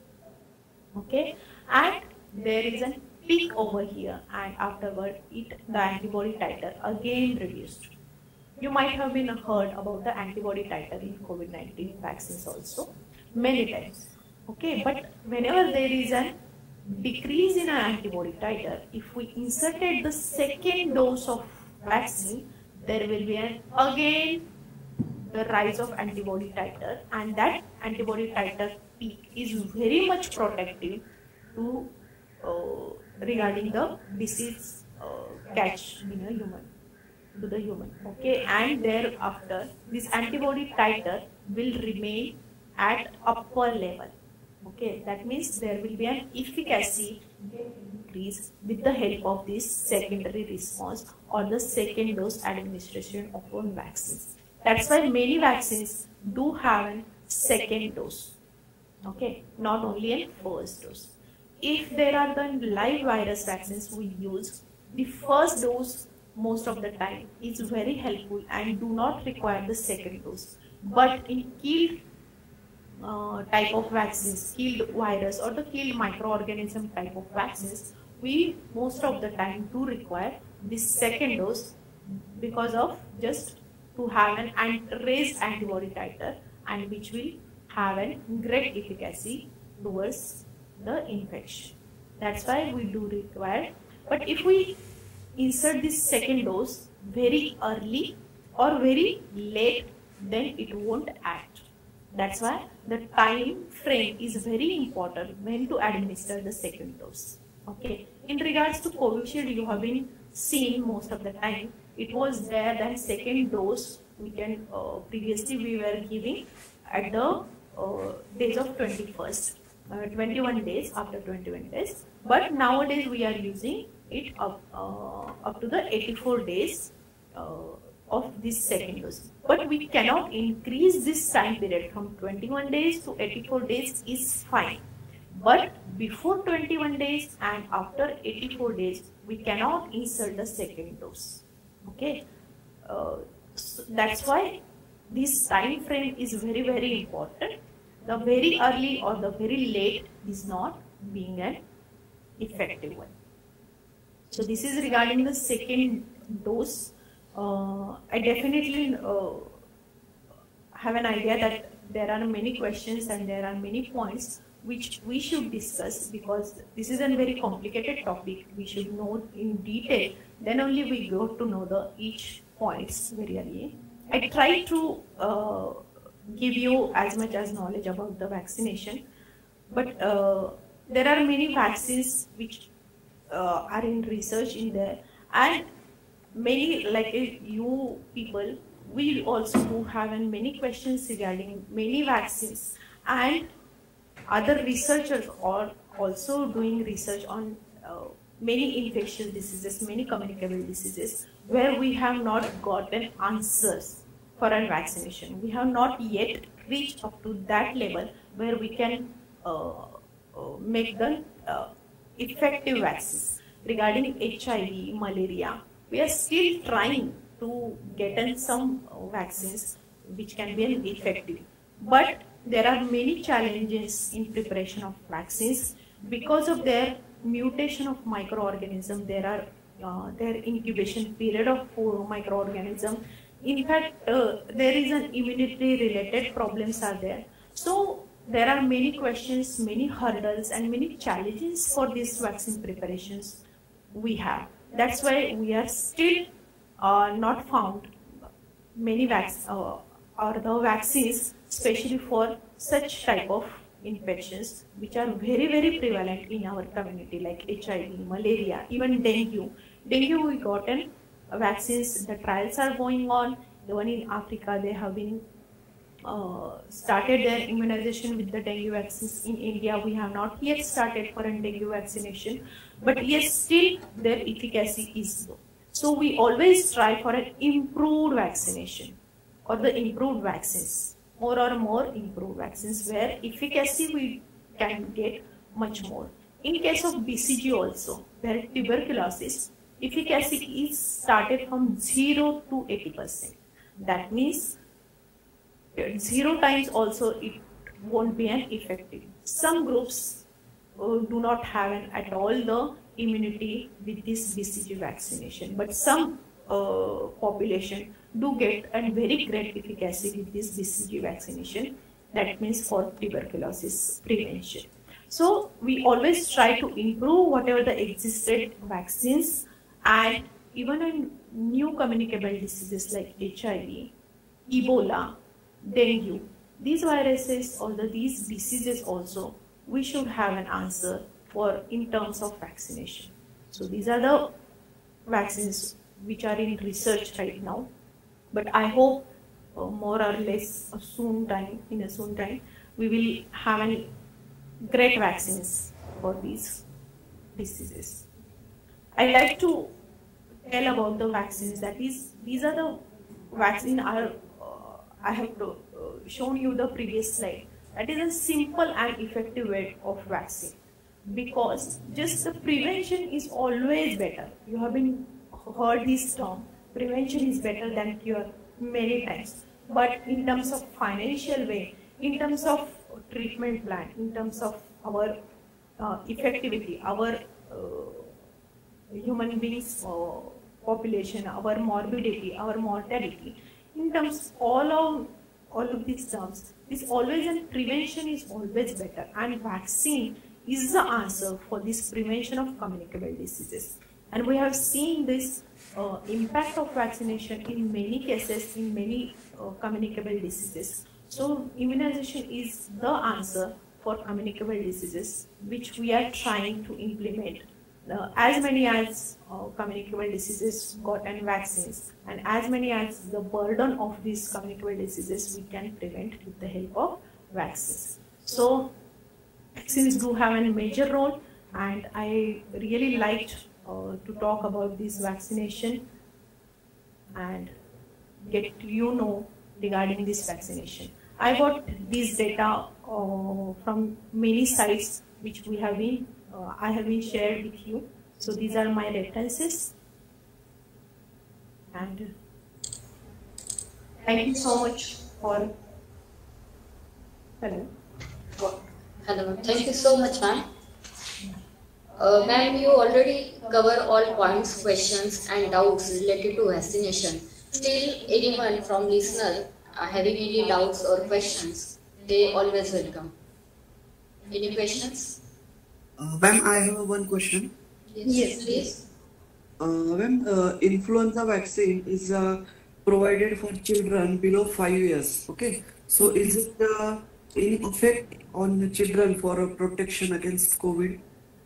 okay, and there is a peak over here, and afterward it the antibody titer again reduced. You might have been heard about the antibody titer in COVID nineteen vaccines also many times, okay, but whenever there is a decrease in an antibody titer, if we inserted the second dose of vaccine, there will be an again the rise of antibody titer, and that antibody titer peak is very much protective to uh, regarding the disease uh, catch in a human, to the human, okay, and thereafter this antibody titer will remain at upper level, okay. That means there will be an efficacy increase with the help of this secondary response or the second dose administration of one vaccines. That's why many vaccines do have a second dose, okay, not only a first dose. If there are the live virus vaccines we use, the first dose most of the time is very helpful and do not require the second dose. But in killed uh, type of vaccines, killed virus or the killed microorganism type of vaccines, we most of the time do require this second dose because of just to have an raised antibody titer, and which will have a great efficacy towards the infection. That's why we do require. But if we insert this second dose very early or very late, then it won't act. That's why the time frame is very important when to administer the second dose. Okay. In regards to Covishield, you have been seen most of the time. It was there that second dose we can uh, previously we were giving at the uh, days of twenty-first, uh, twenty-one days after twenty-one days. But nowadays we are using it up uh, up to the eighty-four days uh, of this second dose. But we cannot increase this time period from twenty-one days to eighty-four days is fine. But before twenty-one days and after eighty-four days, we cannot insert the second dose. Okay, uh, so that's why this time frame is very very important. The very early or the very late is not being an effective one. So this is regarding the second dose. Uh, I definitely uh, have an idea that there are many questions and there are many points which we should discuss, because this is a very complicated topic. We should know in detail, then only we go to know the each points very early. I try to uh, give you as much as knowledge about the vaccination, but uh, there are many vaccines which uh, are in research in there, and many like uh, you people will also do have many questions regarding many vaccines, and other researchers are also doing research on uh, many infectious diseases, many communicable diseases, where we have not gotten answers for our vaccination. We have not yet reached up to that level where we can uh, uh, make the uh, effective vaccines. Regarding H I V, malaria, we are still trying to get in some uh, vaccines which can be effective. But there are many challenges in preparation of vaccines because of their mutation of microorganism. There are uh, their incubation period of uh, microorganism. In fact, uh, there is an immunity related problems are there. So there are many questions, many hurdles and many challenges for these vaccine preparations we have. That's why we are still uh, not found many vaccines uh, or the vaccines especially for such type of infections which are very very prevalent in our community, like H I V, malaria, even dengue. Dengue we gotten vaccines, the trials are going on. Even in Africa they have been uh, started their immunization with the dengue vaccines. In India we have not yet started for a dengue vaccination, but yes, still their efficacy is low. So we always try for an improved vaccination or the improved vaccines, more or more improved vaccines where efficacy we can get much more. In case of B C G also, where tuberculosis, efficacy is started from zero to eighty percent. That means zero times also it won't be an effective. Some groups uh, do not have an, at all the immunity with this B C G vaccination, but some uh, population do get a very great efficacy with this B C G vaccination. That means for tuberculosis prevention. So we always try to improve whatever the existed vaccines, and even in new communicable diseases like H I V, Ebola, dengue, these viruses, although these diseases also, we should have an answer for in terms of vaccination. So these are the vaccines which are in research right now. But I hope uh, more or less a soon time, in a soon time, we will have an great vaccines for these diseases. I like to tell about the vaccines. That is, these are the vaccine are uh, I have to, uh, shown you the previous slide. That is a simple and effective way of vaccine, because just the prevention is always better. You have been heard this term, prevention is better than cure many times. But in terms of financial way, in terms of treatment plan, in terms of our uh, effectivity, our uh, human beings uh, population, our morbidity, our mortality, in terms all of all of these terms, this always, and prevention is always better, and vaccine is the answer for this prevention of communicable diseases. And we have seen this uh, impact of vaccination in many cases, in many uh, communicable diseases. So immunization is the answer for communicable diseases, which we are trying to implement. Uh, as many as uh, communicable diseases gotten vaccines, and as many as the burden of these communicable diseases we can prevent with the help of vaccines. So vaccines do have a major role, and I really liked uh, to talk about this vaccination and get to you know regarding this vaccination. I got this data uh, from many sites which we have been uh, I have been shared with you. So these are my references, and thank you so much for hello. Hello, thank you so much, ma'am. Uh, ma'am, you already cover all points, questions, and doubts related to vaccination. Still, anyone from listener uh, having any doubts or questions, they always welcome. Any questions? Uh, ma'am, I have one question. Yes, please. Uh, ma'am, uh, influenza vaccine is uh, provided for children below five years. Okay, so is it uh, any effect on the children for uh, protection against COVID?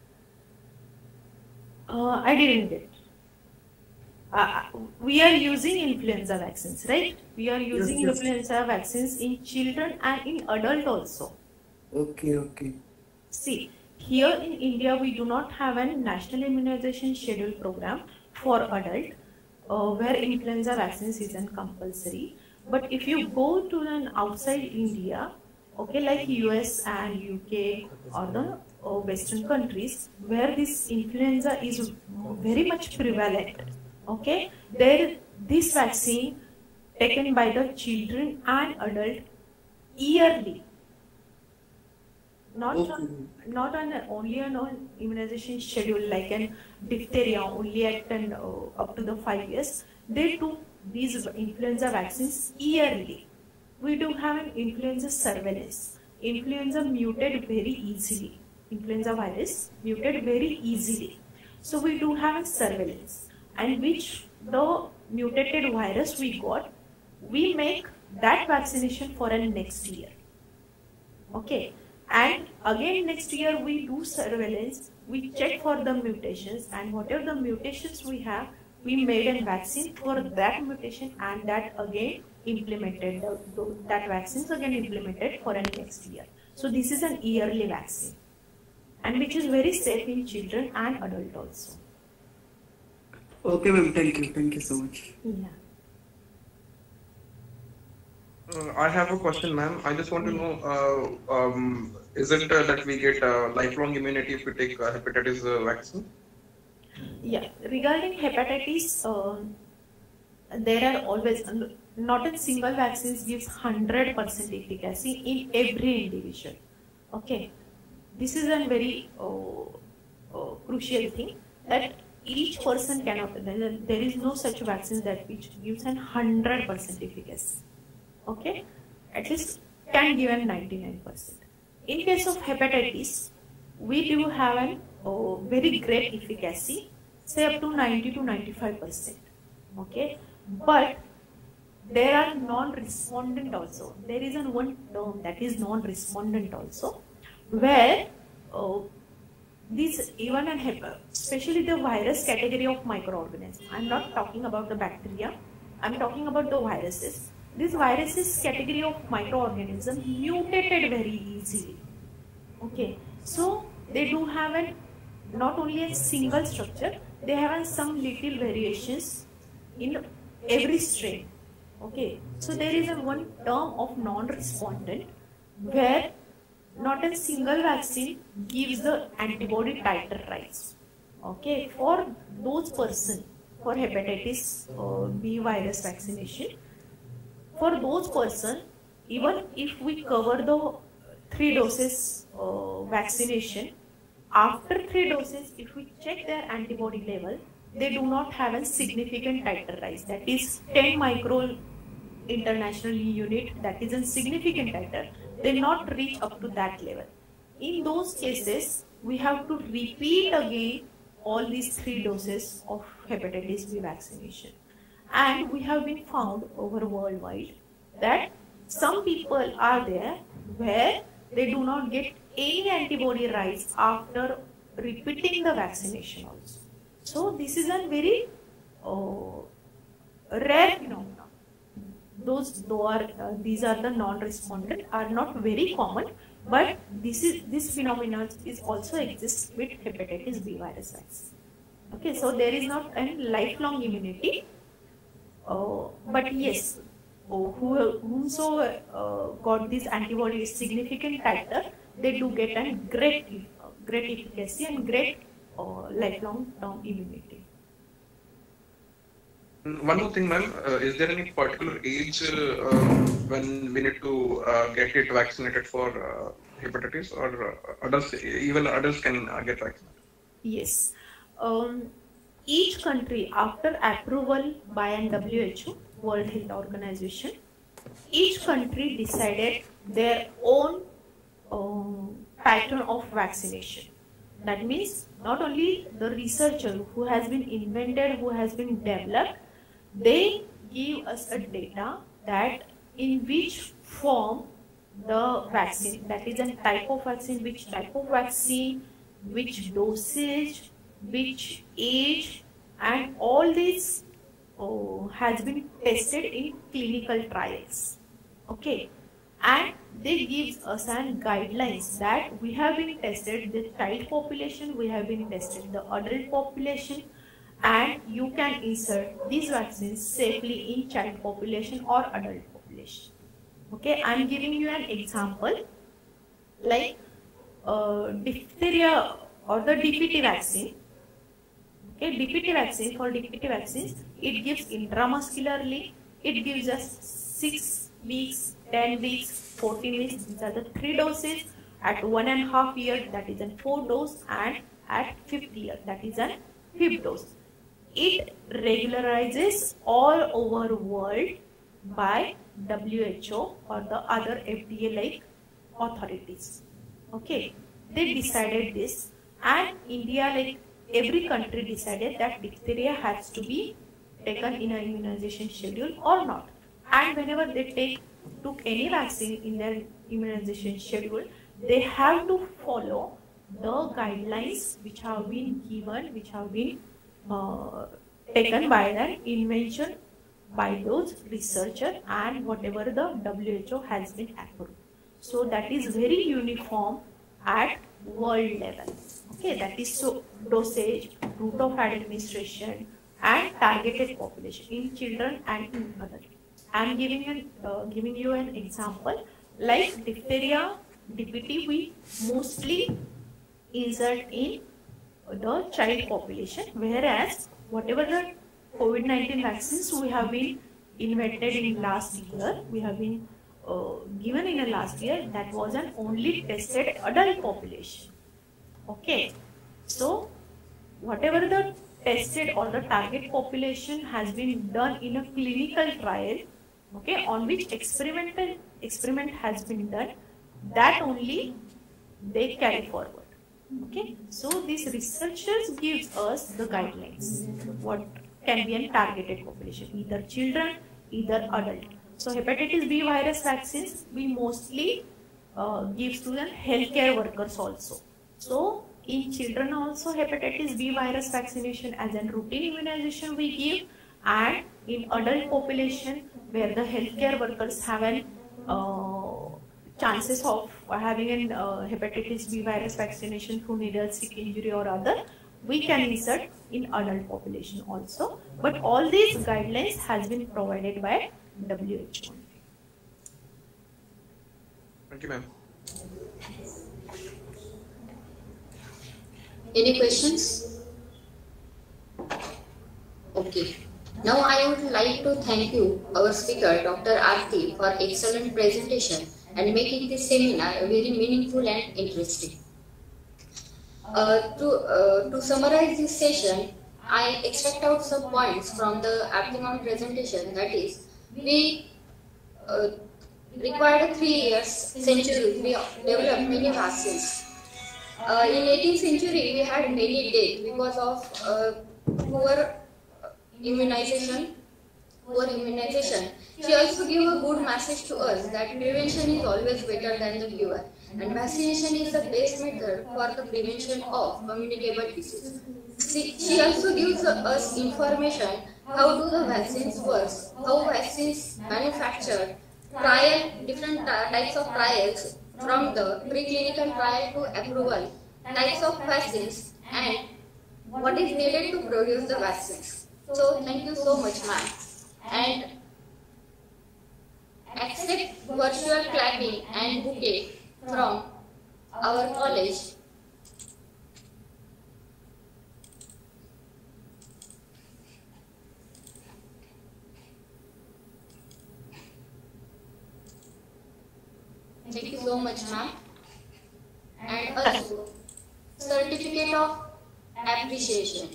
Uh, I didn't get. Uh, we are using influenza vaccines, right? We are using yes. influenza vaccines in children and in adult also. Okay, okay. See, here in India, we do not have a national immunization schedule program for adult uh, where influenza vaccines isn't compulsory. But if you go to an outside India, okay, like U S and U K or the uh, Western countries where this influenza is very much prevalent, okay, there this vaccine taken by the children and adult yearly. Not Okay. on, not on a, only on an immunization schedule like an diphtheria only at an, uh, up to the five years. They do these influenza vaccines yearly. We do have an influenza surveillance. Influenza mutate very easily. Influenza virus mutate very easily. So we do have a surveillance, and which the mutated virus we got, we make that vaccination for a next year. Okay. And again next year we do surveillance, we check for the mutations, and whatever the mutations we have, we made a vaccine for that mutation, and that again implemented, the, the, that vaccines again implemented for a next year. So this is an yearly vaccine, and which is very safe in children and adult also. Okay, ma'am. Thank you. Thank you so much. Yeah. Uh, I have a question, ma'am. I just want to know, uh, um, is it uh, that we get uh, lifelong immunity if we take uh, hepatitis uh, vaccine? Yeah, regarding hepatitis, uh, there are always, not a single vaccine gives one hundred percent efficacy in every individual. Okay, this is a very uh, uh, crucial thing, that each person cannot, there is no such vaccine that which gives an one hundred percent efficacy. Okay, at least can give a ninety-nine percent. In case of hepatitis, we do have a uh, very great efficacy, say up to ninety to ninety-five percent. Okay, but there are non-respondent also. There is a one term that is non-respondent also, where uh, these even an especially the virus category of microorganisms. I am not talking about the bacteria. I am talking about the viruses. This viruses category of microorganisms mutated very easily. Okay, so they do have a, not only a single structure, they have some little variations in every strain. Okay, so there is a one term of non-respondent where not a single vaccine gives the antibody titer rise. Okay, for those person for hepatitis uh, B virus vaccination, for those person, even if we cover the three doses uh, vaccination, after three doses, if we check their antibody level, they do not have a significant titer rise. That is ten micro international unit, that is a significant titer. They not reach up to that level. In those cases, we have to repeat again all these three doses of hepatitis B vaccination. And we have been found over worldwide that some people are there where they do not get any antibody rise after repeating the vaccination also. So this is a very uh, rare phenomenon. Those, though are, uh, these are the non-respondent, are not very common, but this is this phenomenon is also exists with hepatitis B virus vaccine. Okay, so there is not a lifelong immunity, uh, but yes, oh, who whomsoever uh, got this antibody significant titer, they do get a great uh, great efficacy and great uh, lifelong term immunity. One more thing, ma'am, uh, is there any particular age uh, um, when we need to uh, get it vaccinated for uh, hepatitis, or uh, adults, even adults can uh, get vaccinated? Yes. Um, each country, after approval by an W H O, World Health Organization, each country decided their own um, pattern of vaccination. That means not only the researcher who has been invented, who has been developed, they give us a data that in which form the vaccine, that is a type of vaccine, which type of vaccine, which dosage, which age, and all this oh, has been tested in clinical trials. Okay, and they give us an guidelines that we have been tested the child population, we have been tested the adult population, and you can insert these vaccines safely in child population or adult population. Okay, I am giving you an example like uh, diphtheria or the D P T vaccine. Okay, D P T vaccine, for D P T vaccines, it gives intramuscularly, it gives us six weeks, ten weeks, fourteen weeks. These are the three doses. At one and a half year, that is a four dose, and at fifth year, that is a fifth dose. It regularizes all over world by W H O or the other F D A like authorities. Okay, they decided this, and India, like every country, decided that diphtheria has to be taken in an immunization schedule or not. And whenever they take took any vaccine in their immunization schedule, they have to follow the guidelines which have been given, which have been uh, taken by an invention by those researchers and whatever the W H O has been approved. So that is very uniform at world level. Okay, that is so dosage, route of administration, and targeted population in children and in adults. I am giving an uh, giving you an example like diphtheria, D P T. We mostly insert in the child population, whereas whatever the COVID nineteen vaccines we have been invented in last year, we have been uh, given in the last year, that was an only tested adult population. Okay, so whatever the tested or the target population has been done in a clinical trial, okay, on which experimental experiment has been done, that only they carry forward. Okay, so these researchers gives us the guidelines what can be a targeted population, either children, either adult. So hepatitis B virus vaccines we mostly uh, give to the healthcare workers also. So in children also hepatitis B virus vaccination as a routine immunization we give, and in adult population where the healthcare workers have an uh, chances of having an uh, hepatitis B virus vaccination through needle stick injury or other, we can insert in adult population also. But all these guidelines has been provided by W H O. Thank you, ma'am. Any questions? Okay. Now I would like to thank you, our speaker, Doctor Aarti, for excellent presentation and making this seminar very meaningful and interesting. Uh, to, uh, to summarize this session, I extract out some points from the afternoon presentation. That is, we uh, required three years century, we developed many vaccines. Uh, in eighteenth century, we had many deaths because of uh, poor immunization. for immunization, she also gave a good message to us that prevention is always better than the cure, and vaccination is the best method for the prevention of communicable disease. She, she also gives us information how do the vaccines work, how vaccines manufactured, trial, different types of trials from the preclinical trial to approval, types of vaccines, and what is needed to produce the vaccines. So thank you so much, ma'am. And accept virtual clapping and bouquet from our college. Thank you so much, ma'am. And also, certificate of appreciation.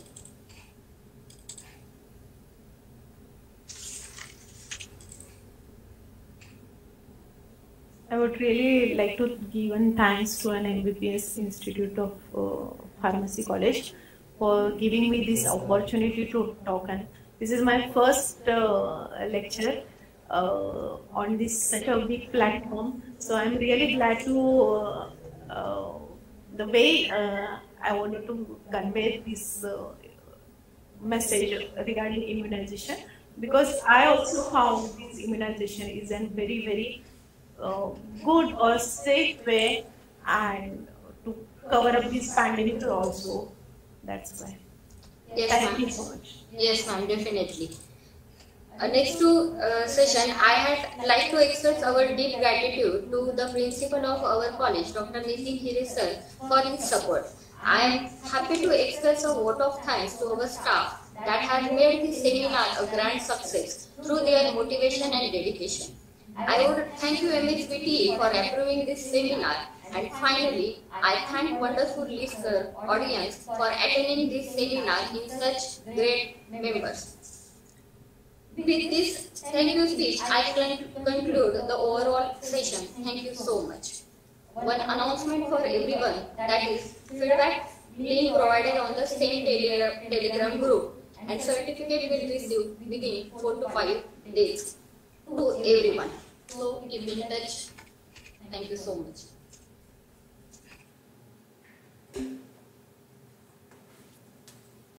I would really like to give an thanks to an M B B S Institute of uh, Pharmacy College for giving me this opportunity to talk. And this is my first uh, lecture uh, on this such a big platform. So I'm really glad to uh, uh, the way uh, I wanted to convey this uh, message regarding immunization, because I also found this immunization is a very very Uh, good or safe way and to cover up this pandemic also. That's why. Yes, Thank you ma'am. so much. Yes, ma'am, definitely. Uh, next to uh, session, I had like to express our deep gratitude to the principal of our college, Doctor Nitin Hiri sir, for his support. I am happy to express a vote of thanks to our staff that has made this seminar a grand success through their motivation and dedication. I would thank you M H P T for approving this seminar, and finally, I thank wonderful listener audience for attending this seminar in such great members. With this thank you speech, I can conclude the overall session. Thank you so much. One announcement for everyone, that is feedback being provided on the same tele telegram group, and certificate will receive within four to five days to everyone. So keep in touch. Thank you so much.